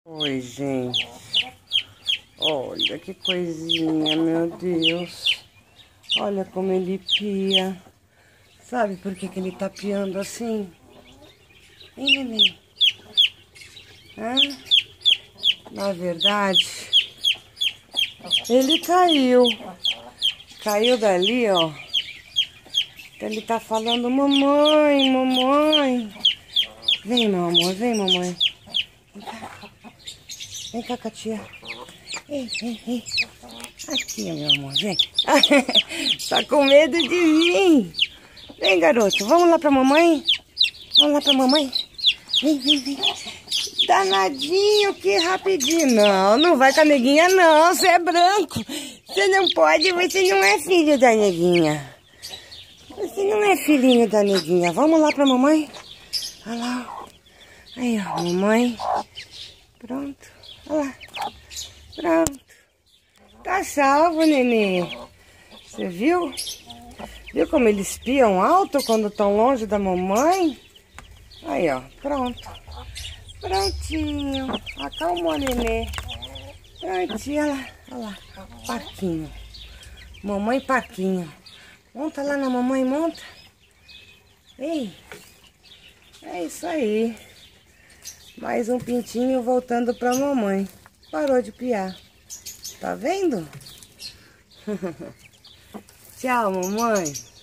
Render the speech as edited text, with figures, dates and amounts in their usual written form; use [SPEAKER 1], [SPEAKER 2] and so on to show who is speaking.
[SPEAKER 1] Oi, gente. Olha que coisinha, meu Deus. Olha como ele pia. Sabe por que ele tá piando assim? Hein, neném? Hã? Na verdade, ele caiu. Caiu dali, ó. Então ele tá falando, mamãe, mamãe. Vem, meu amor, vem, mamãe. Vem cá. Vem cá, Katia. Ei, ei, ei. Aqui, meu amor, vem. Tá com medo de mim. Vem, garoto, vamos lá pra mamãe? Vamos lá pra mamãe? Vem, vem, vem. Danadinho, que rapidinho. Não, não vai com a neguinha, não. Você é branco. Você não pode, você não é filho da neguinha. Você não é filhinho da neguinha. Vamos lá pra mamãe? Olha lá. Aí, ó, mamãe. Pronto. Olha lá. Pronto. Tá salvo, neném. Você viu? Viu como eles espiam alto quando estão longe da mamãe? Aí, ó. Pronto. Prontinho. Acalmou, neném. Prontinho. Olha lá. Olha lá. Parquinho. Mamãe parquinho. Monta lá na mamãe, monta. Ei. É isso aí. Mais um pintinho voltando pra mamãe. Parou de piar. Tá vendo? Tchau, mamãe.